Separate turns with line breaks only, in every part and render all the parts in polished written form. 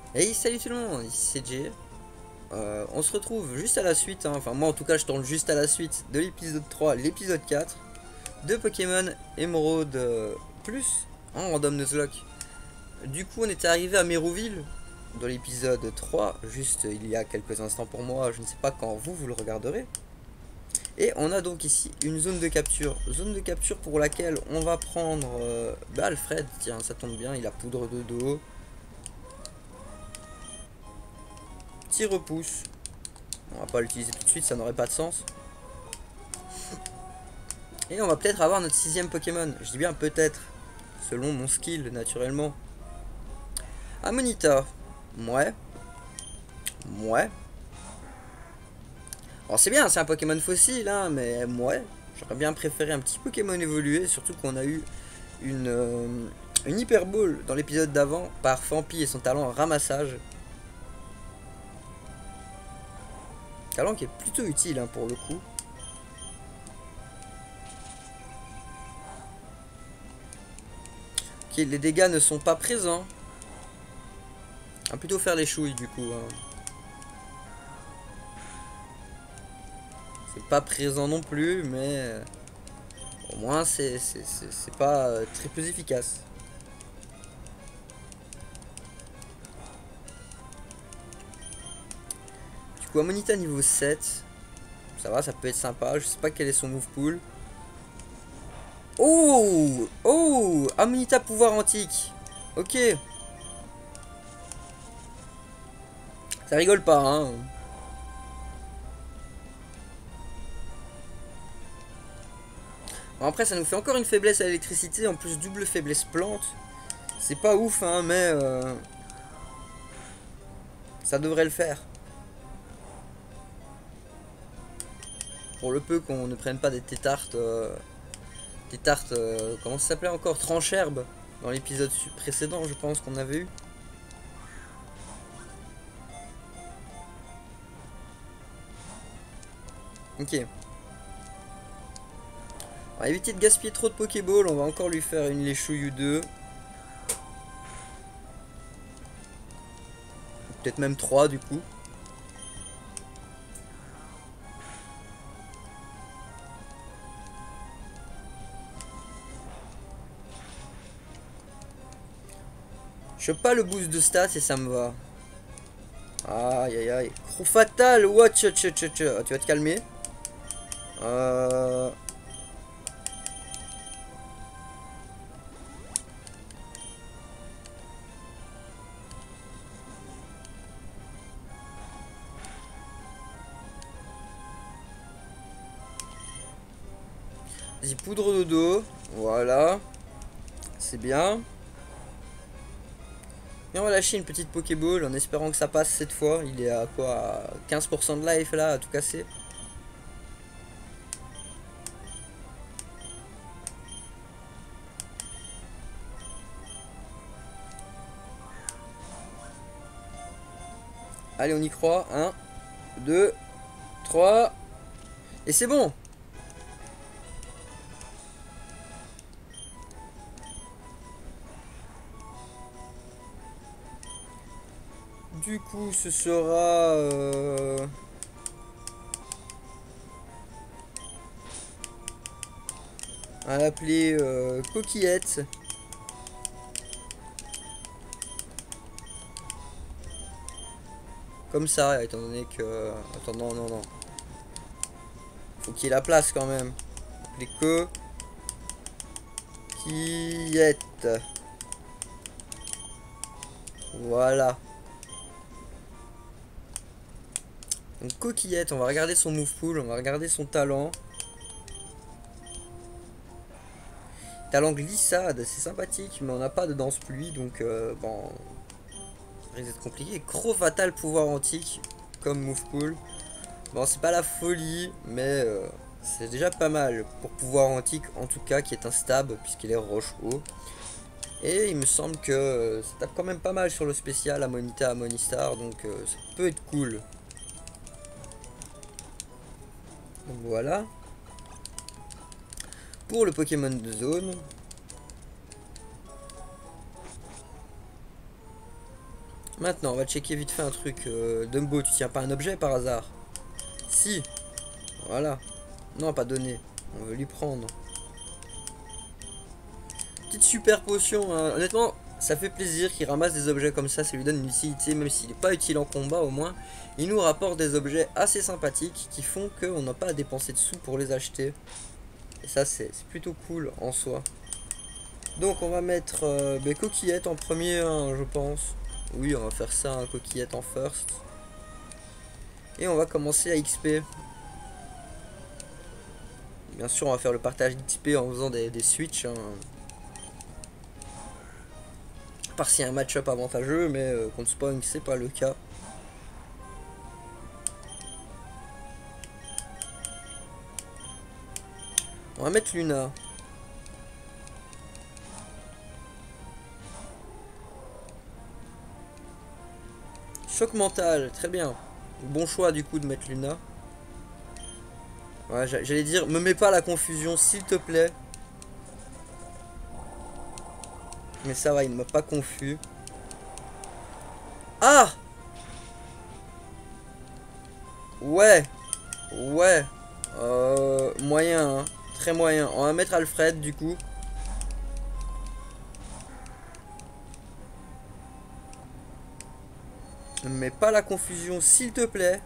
Hey, salut tout le monde, ici c'est Jay. On se retrouve juste à la suite, hein. Enfin moi en tout cas je tourne juste à la suite de l'épisode 3, l'épisode 4 de Pokémon Emerald Plus en Random Nuzlocke. Du coup on était arrivé à Mérouville dans l'épisode 3, juste il y a quelques instants pour moi, je ne sais pas quand vous le regarderez. Et on a donc ici une zone de capture pour laquelle on va prendre Alfred, tiens ça tombe bien, il a poudre de dos, petit repousse. On va pas l'utiliser tout de suite, ça n'aurait pas de sens. Et on va peut-être avoir notre 6ème Pokémon. Je dis bien peut-être, selon mon skill naturellement. Amonita. Ouais. Ouais. Alors c'est bien, c'est un Pokémon fossile, hein, mais ouais. J'aurais bien préféré un petit Pokémon évolué, surtout qu'on a eu une Hyper Ball dans l'épisode d'avant par Fampi et son talent ramassage. Talent qui est plutôt utile, hein, pour le coup. Ok, les dégâts ne sont pas présents. On va plutôt faire les chouilles du coup, hein. C'est pas présent non plus, mais au moins c'est pas très peu efficace. Du coup, Amonita niveau 7. Ça va, ça peut être sympa. Je sais pas quel est son move pool. Oh! Oh! Amonita pouvoir antique. Ok. Ça rigole pas, hein. Bon, après, ça nous fait encore une faiblesse à l'électricité. En plus, double faiblesse plante. C'est pas ouf, hein, mais ça devrait le faire. Pour le peu qu'on ne prenne pas des tétartes. Comment ça s'appelait encore? Trancherbe. Dans l'épisode précédent, je pense qu'on avait eu. Ok. On va éviter de gaspiller trop de Pokéball. On va encore lui faire une Léchouille ou deux. Peut-être même 3 du coup. Je chope pas le boost de stats et ça me va. Aïe aïe aïe. Croc fatal. What? Tu vas te calmer. Euh... Vas-y, poudre de dos. Voilà. C'est bien. Et on va lâcher une petite Pokéball en espérant que ça passe cette fois. Il est à quoi? À 15% de life là, à tout casser. Allez, on y croit. 1, 2, 3. Et c'est bon. Du coup, ce sera... on va l'appeler Coquillette. Comme ça, étant donné que... Attends, non, non, non. Faut qu'il y ait la place quand même. Les coquillettes. Voilà. Donc coquillette, on va regarder son move pool, on va regarder son talent. Talent glissade, c'est sympathique, mais on n'a pas de danse pluie, donc bon, ça risque d'être compliqué. Croc fatal pouvoir antique comme move pool. Bon, c'est pas la folie, mais c'est déjà pas mal pour pouvoir antique, en tout cas, qui est un stab puisqu'il est roche haut. Et il me semble que ça tape quand même pas mal sur le spécial Amonita Amonistar, donc ça peut être cool. Donc voilà. Pour le Pokémon de zone. Maintenant, on va checker vite fait un truc. Dumbo, tu tiens pas un objet par hasard? Si. Voilà. Non, pas donné. On veut lui prendre. Petite super potion. Hein. Honnêtement, ça fait plaisir qu'il ramasse des objets comme ça. Ça lui donne une utilité, même s'il n'est pas utile en combat au moins. Il nous rapporte des objets assez sympathiques qui font qu'on n'a pas à dépenser de sous pour les acheter. Et ça, c'est plutôt cool en soi. Donc, on va mettre coquillettes en premier, hein, je pense. Oui, on va faire ça, hein, coquillette en first. Et on va commencer à XP. Bien sûr, on va faire le partage d'XP en faisant des switches. Hein. À part s'il y a un match-up avantageux, mais contre Spawn, c'est pas le cas. On va mettre Luna. Choc mental, très bien. Bon choix du coup de mettre Luna. Ouais, j'allais dire, me mets pas la confusion s'il te plaît. Mais ça va, il ne m'a pas confus. Ah! Ouais. Ouais. Moyen, hein. Très moyen. On va mettre Alfred du coup. Ne mets pas la confusion s'il te plaît.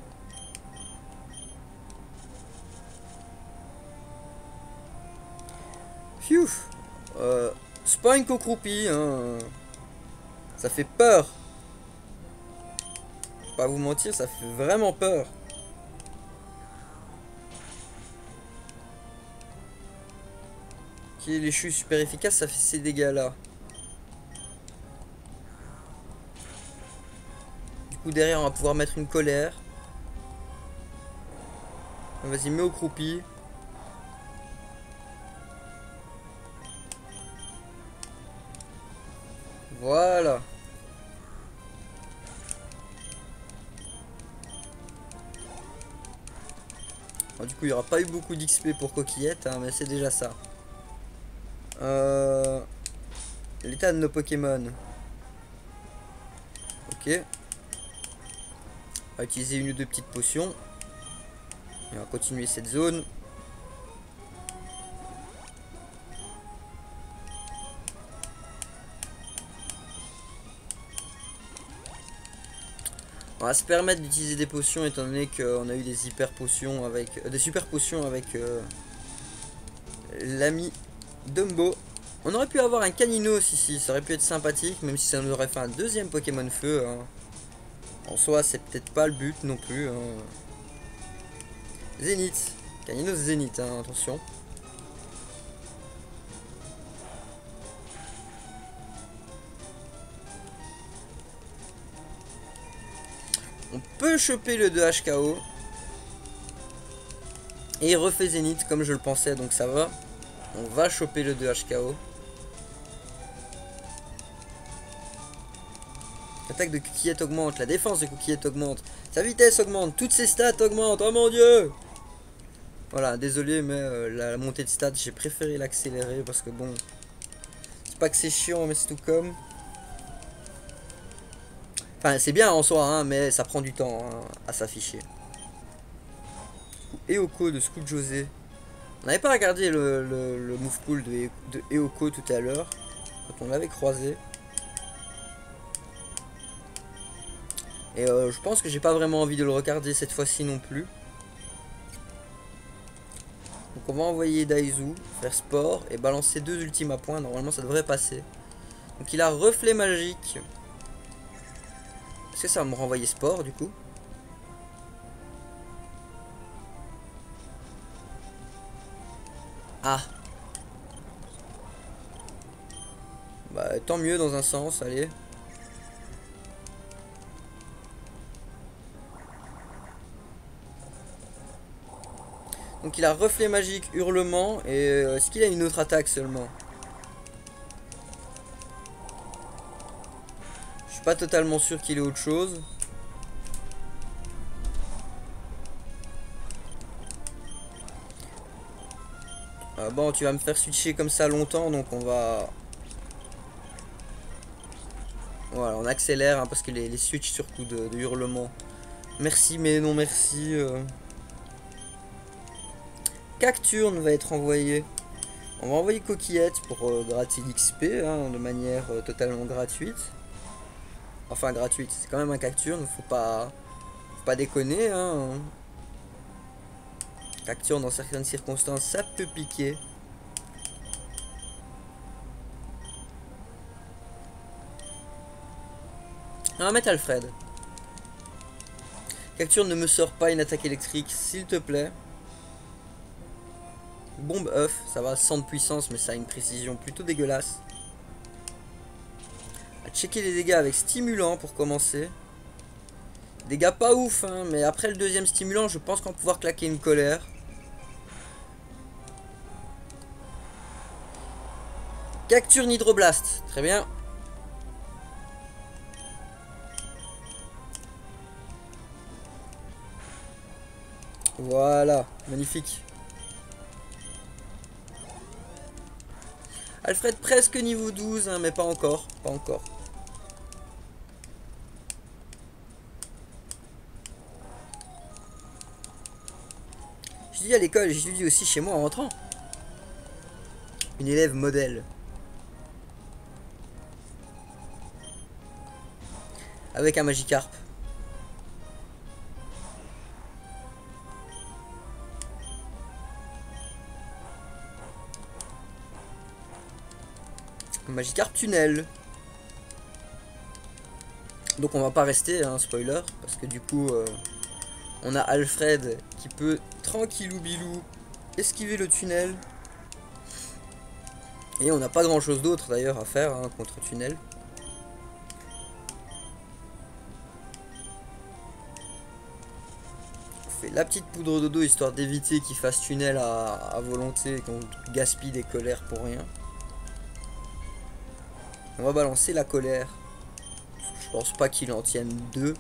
Phew. Spawn co-croupi, hein. Ça fait peur. Je vais pas vous mentir, ça fait vraiment peur. Qui est les chutes super efficaces, ça fait ces dégâts là. Du coup derrière on va pouvoir mettre une colère. Vas-y, mets au croupi. Voilà. Bon, du coup il n'y aura pas eu beaucoup d'XP pour Coquillette, hein, mais c'est déjà ça. L'état de nos Pokémon. Ok. On va utiliser une ou deux petites potions. Et on va continuer cette zone. On va se permettre d'utiliser des potions étant donné qu'on a eu des hyper potions avec des super potions avec l'ami Dumbo. On aurait pu avoir un Caninos ici, ça aurait pu être sympathique, même si ça nous aurait fait un deuxième Pokémon feu. Hein. En soi, c'est peut-être pas le but non plus. Hein. Zénith, Caninos Zénith, hein, attention. On peut choper le 2 HKO. Et il refait Zénith comme je le pensais, donc ça va. On va choper le 2 HKO. L'attaque de Coquillette augmente, la défense de Coquillette augmente, sa vitesse augmente, toutes ses stats augmentent, oh mon dieu! Voilà, désolé, mais la montée de stats, j'ai préféré l'accélérer parce que bon... C'est pas que c'est chiant, mais c'est tout comme... Enfin, c'est bien en soi, hein, mais ça prend du temps hein, à s'afficher. Eoko de Scoot José. On n'avait pas regardé le move pool de Eoko tout à l'heure, quand on l'avait croisé. Et je pense que j'ai pas vraiment envie de le regarder cette fois-ci non plus. Donc on va envoyer Daizu faire sport et balancer 2 ultimes à points. Normalement ça devrait passer. Donc il a reflet magique. Est-ce que ça va me renvoyer sport du coup? Ah. Bah tant mieux dans un sens, allez. Donc il a reflet magique, hurlement, et est-ce qu'il a une autre attaque seulement? Je suis pas totalement sûr qu'il ait autre chose. Bon, tu vas me faire switcher comme ça longtemps, donc on va... Voilà, on accélère hein, parce que les switches sur coup de hurlement. Merci mais non merci. Cacturne va être envoyé. On va envoyer Coquillette pour gratter l'XP hein, de manière totalement gratuite. Enfin gratuite, c'est quand même un Cacturne, faut pas déconner. Hein. Cacturne dans certaines circonstances, ça peut piquer. On va mettre Alfred. Cacturne ne me sort pas une attaque électrique, s'il te plaît. Bombe œuf, ça va 100 de puissance, mais ça a une précision plutôt dégueulasse. On va checker les dégâts avec stimulant pour commencer. Dégâts pas ouf, hein, mais après le deuxième stimulant, je pense qu'on va pouvoir claquer une colère. Cacturne hydroblast, très bien. Voilà, magnifique. Alfred presque niveau 12, hein, mais pas encore, pas encore. Je dis à l'école, je dis aussi chez moi en rentrant. Une élève modèle. Avec un Magikarp. Magikarp tunnel. Donc on va pas rester, hein, spoiler, parce que du coup on a Alfred qui peut tranquillou bilou esquiver le tunnel. Et on n'a pas grand chose d'autre d'ailleurs à faire hein, contre tunnel. On fait la petite poudre d'eau histoire d'éviter qu'il fasse tunnel à volonté et qu'on gaspille des colères pour rien. On va balancer la colère. Je pense pas qu'il en tienne deux.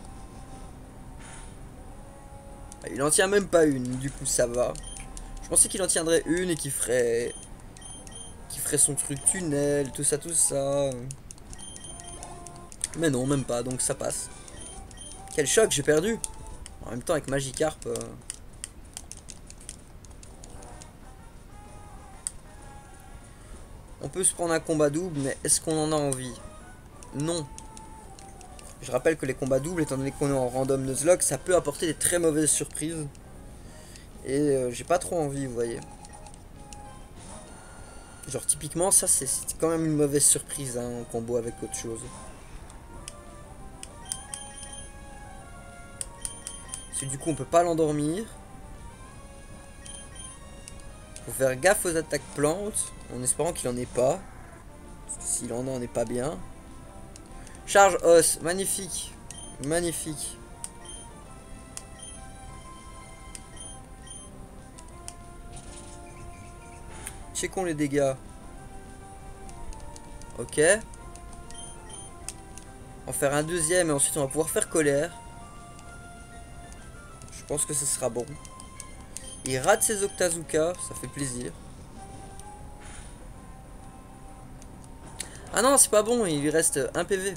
Il en tient même pas une, du coup ça va. Je pensais qu'il en tiendrait une et qu'il ferait son truc tunnel, tout ça, tout ça. Mais non, même pas, donc ça passe. Quel choc, j'ai perdu. En même temps avec Magikarp. On peut se prendre un combat double, mais est-ce qu'on en a envie? Non. Je rappelle que les combats doubles, étant donné qu'on est en random Nuzlocke, ça peut apporter des très mauvaises surprises. Et j'ai pas trop envie, vous voyez. Genre typiquement, ça c'est quand même une mauvaise surprise hein, en combo avec autre chose. Parce que du coup on peut pas l'endormir. Faut faire gaffe aux attaques plantes, en espérant qu'il en ait pas. Parce que s'il en a, on n'est pas bien. Charge os, magnifique. Magnifique. Checkons les dégâts. Ok. En faire un deuxième et ensuite on va pouvoir faire colère. Je pense que ce sera bon. Il rate ses Octazooka, ça fait plaisir. Ah non, c'est pas bon, il lui reste un PV.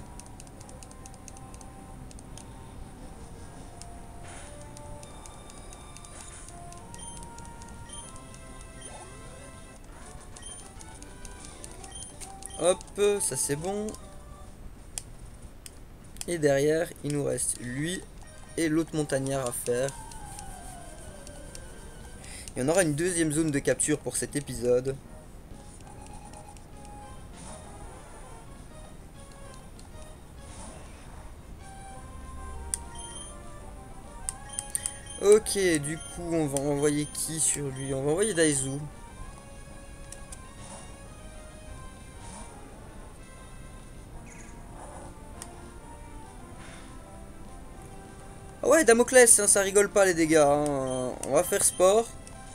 Hop, ça c'est bon. Et derrière, il nous reste lui et l'autre montagnard à faire. Et on aura une deuxième zone de capture pour cet épisode. Ok, du coup, on va envoyer qui sur lui? On va envoyer Daizu. Ah ouais, Damoclès, hein, ça rigole pas les dégâts. Hein. On va faire sport.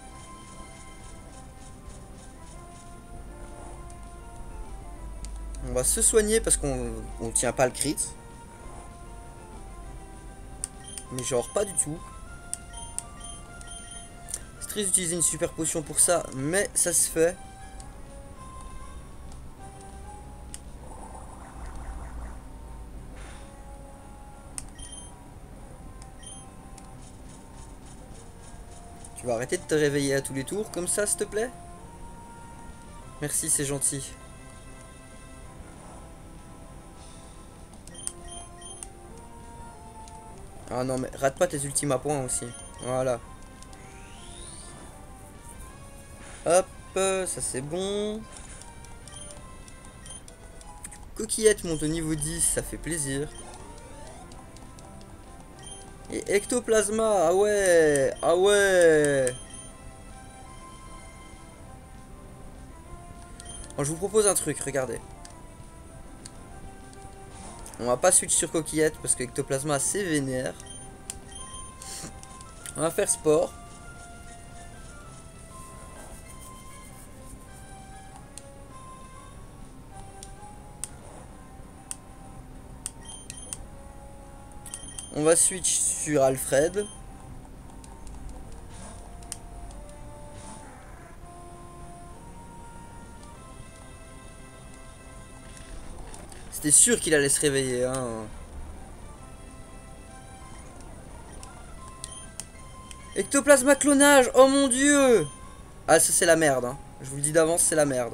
On va se soigner parce qu'on tient pas le crit. Mais genre pas du tout. C'est triste d'utiliser une super potion pour ça, mais ça se fait. Tu vas arrêter de te réveiller à tous les tours comme ça, s'il te plaît? Merci, c'est gentil. Ah non, mais rate pas tes ultimes à points aussi. Voilà. Hop, ça c'est bon. Coquillette monte au niveau 10, ça fait plaisir. Et ectoplasma, ah ouais, ah ouais. Bon, je vous propose un truc, regardez. On va pas switch sur coquillette parce que ectoplasma c'est vénère. On va faire sport. On va switch sur Alfred. C'était sûr qu'il allait se réveiller, hein. Ectoplasma clonage, oh mon dieu. Ah, ça c'est la merde, hein. Je vous le dis d'avance, c'est la merde.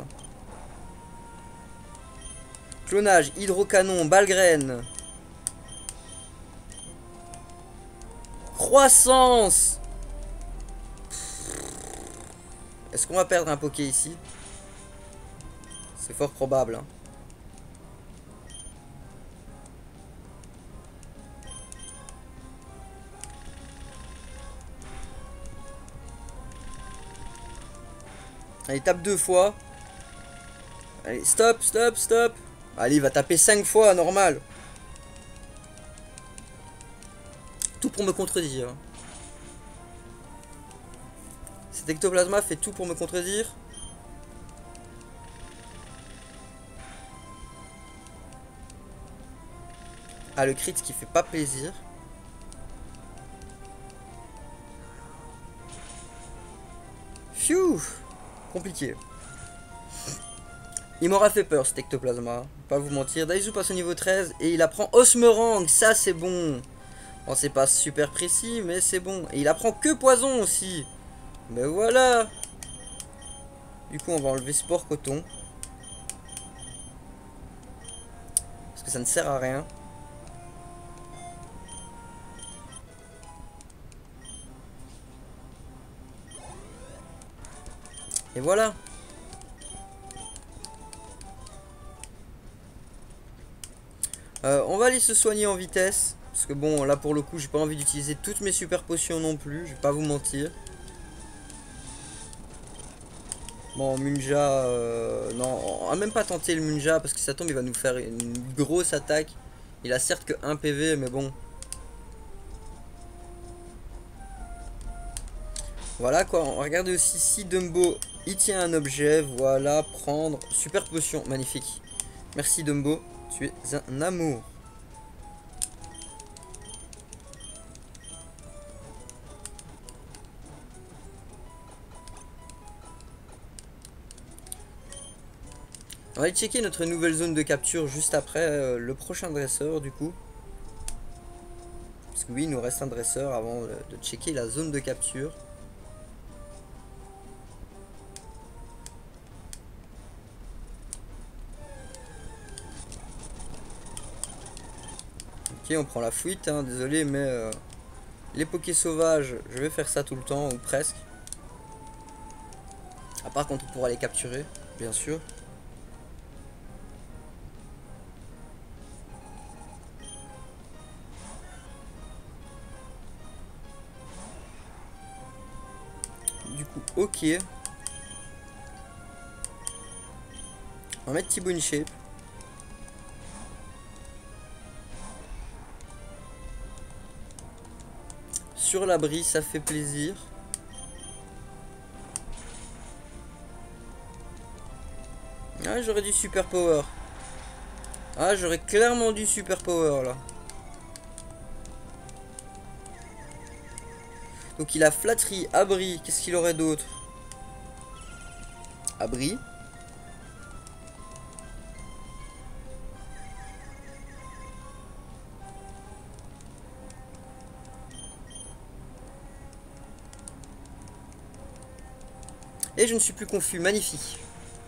Clonage, hydrocanon, balle-graine. Croissance. Est-ce qu'on va perdre un Poké ici? C'est fort probable, hein. Allez, tape 2 fois. Allez, stop, stop, stop. Allez, il va taper 5 fois, normal. Tout pour me contredire. Cet ectoplasma fait tout pour me contredire. Ah, le crit qui fait pas plaisir. Phew. Compliqué. Il m'aura fait peur cet ectoplasma. Pas vous mentir. Daizu passe au niveau 13 et il apprend Osmerang. Ça c'est bon. Bon, c'est pas super précis, mais c'est bon. Et il apprend que poison aussi. Mais voilà. Du coup, on va enlever sport coton. Parce que ça ne sert à rien. Et voilà. On va aller se soigner en vitesse. Parce que bon, là pour le coup, j'ai pas envie d'utiliser toutes mes super potions non plus. Je vais pas vous mentir. Bon, Munja, non, on va même pas tenter le Munja parce que ça tombe, il va nous faire une grosse attaque. Il a certes que 1 PV, mais bon. Voilà quoi, on va regarder aussi si Dumbo il tient un objet. Voilà, prendre super potion, magnifique. Merci Dumbo, tu es un amour. On va aller checker notre nouvelle zone de capture juste après le prochain dresseur du coup. Parce que oui, il nous reste un dresseur avant de checker la zone de capture. Ok, on prend la fuite, hein, désolé, mais les Pokés sauvages, je vais faire ça tout le temps, ou presque. À part quand on pourra les capturer, bien sûr. Du coup, ok. On va mettre Thibaut InShape. Sur l'abri, ça fait plaisir. Ah, j'aurais du super power. Ah, j'aurais clairement du super power là. Donc il a flatterie, abri. Qu'est-ce qu'il aurait d'autre? Abri. Et je ne suis plus confus, magnifique.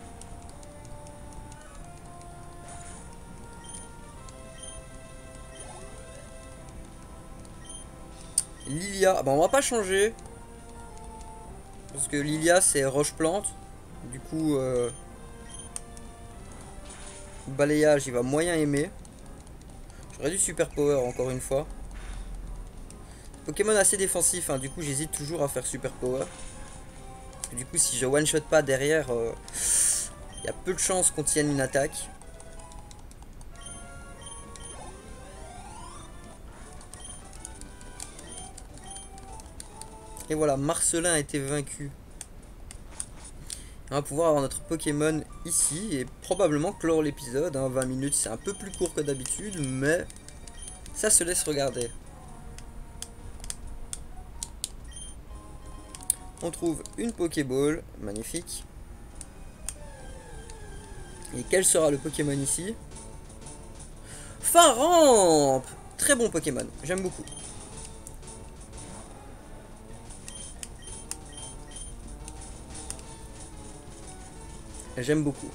Lilia, ah bah on va pas changer. Parce que Lilia c'est roche-plante. Du coup, balayage il va moyen aimer. J'aurais dû super power encore une fois. Pokémon assez défensif, hein, du coup j'hésite toujours à faire super power. Parce que du coup si je one shot pas derrière, il y a peu de chances qu'on tienne une attaque. Et voilà, Marcelin a été vaincu. On va pouvoir avoir notre Pokémon ici et probablement clore l'épisode. 20 minutes, c'est un peu plus court que d'habitude, mais ça se laisse regarder. On trouve une Pokéball, magnifique. Et quel sera le Pokémon ici? Faramp! Très bon Pokémon, j'aime beaucoup. J'aime beaucoup.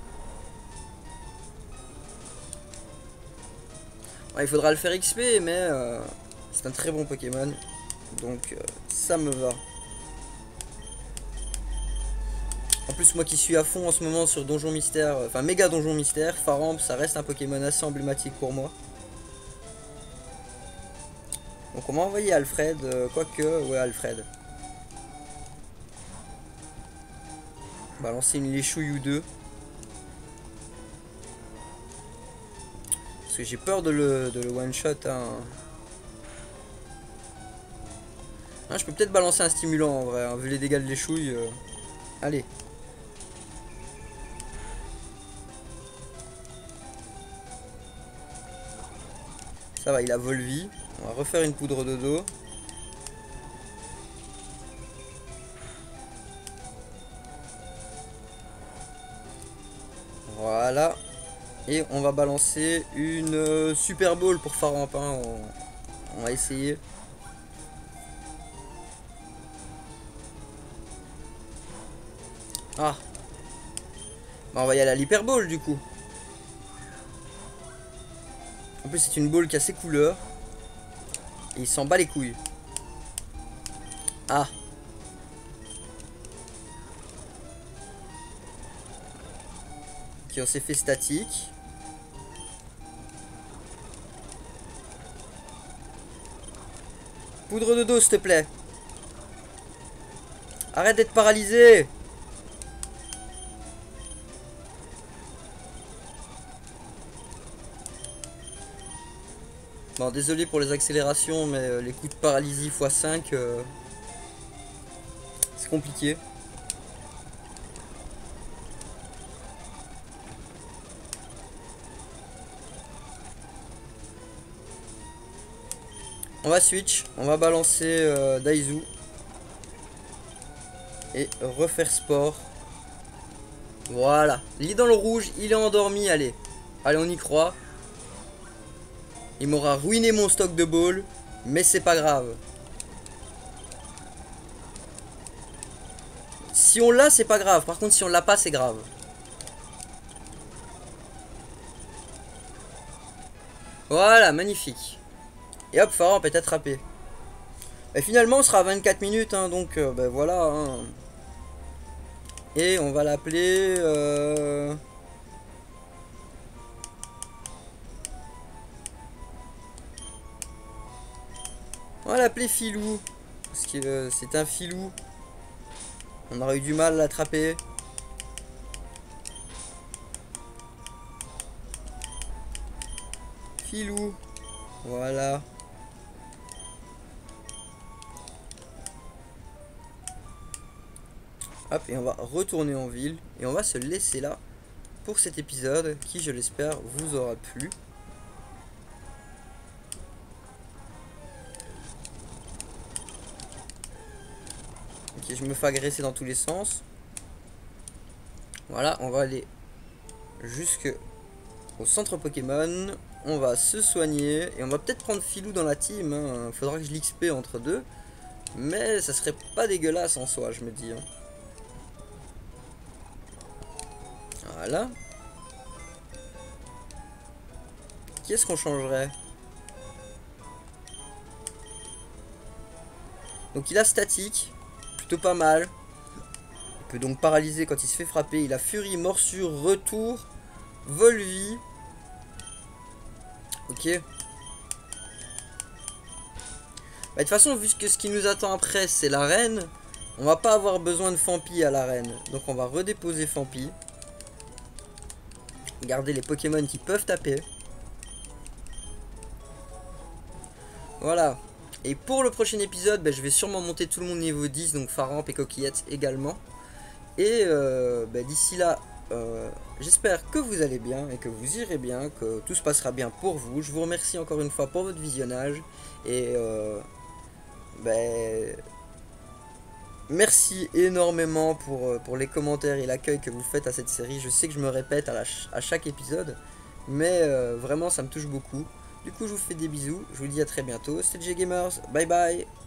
Ouais, il faudra le faire XP, mais c'est un très bon Pokémon. Donc ça me va. En plus, moi qui suis à fond en ce moment sur Donjon Mystère, enfin méga Donjon Mystère, Faramp, ça reste un Pokémon assez emblématique pour moi. Donc on va envoyer Alfred, quoique, ouais Alfred. Balancer une Léchouille ou deux. Parce que j'ai peur de le one shot. Hein. Ah, je peux peut-être balancer un stimulant en vrai, hein, vu les dégâts de Léchouille. Allez. Ça va, il a Volvi. On va refaire une poudre de dos. Voilà. Et on va balancer une Super Ball pour Faramp. Hein. On va essayer. Ah. Bah, on va y aller à l'Hyper Ball du coup. En plus c'est une ball qui a ses couleurs. Et il s'en bat les couilles. Ah. Ok, on s'est fait statique. Poudre de dos s'il te plaît. Arrête d'être paralysé. Bon, désolé pour les accélérations, mais les coups de paralysie x5, c'est compliqué. On va switch, on va balancer Daizu. Et refaire sport. Voilà, il est dans le rouge, il est endormi, allez. Allez, on y croit. Il m'aura ruiné mon stock de balles, mais c'est pas grave. Si on l'a, c'est pas grave. Par contre, si on l'a pas, c'est grave. Voilà, magnifique. Et hop, Faramp est attrapé. Et finalement, on sera à 24 minutes, hein, donc ben voilà. Hein. Et on va l'appeler... On va l'appeler Filou. Parce que c'est un filou. On aurait eu du mal à l'attraper. Filou. Voilà. Hop, et on va retourner en ville. Et on va se laisser là pour cet épisode qui, je l'espère, vous aura plu. Ok, je me fais agresser dans tous les sens. Voilà, on va aller jusque au centre Pokémon. On va se soigner. Et on va peut-être prendre Filou dans la team. Hein. Faudra que je l'XP entre deux. Mais ça serait pas dégueulasse en soi, je me dis. Hein. Voilà. Qui est-ce qu'on changerait? Donc il a statique, plutôt pas mal. Il peut donc paralyser quand il se fait frapper. Il a furie, morsure, retour, volvie. Ok. Bah, de toute façon, vu que ce qui nous attend après, c'est l'arène, on va pas avoir besoin de Fampi à l'arène. Donc on va redéposer Fampi. Garder les Pokémon qui peuvent taper. Voilà. Et pour le prochain épisode, bah, je vais sûrement monter tout le monde niveau 10, donc Faramp et Coquillette également. Et bah, d'ici là, j'espère que vous allez bien et que vous irez bien, que tout se passera bien pour vous. Je vous remercie encore une fois pour votre visionnage. Et ben, merci énormément pour les commentaires et l'accueil que vous faites à cette série. Je sais que je me répète à chaque épisode, mais vraiment ça me touche beaucoup. Du coup je vous fais des bisous, je vous dis à très bientôt. C'était J Gamers, bye bye.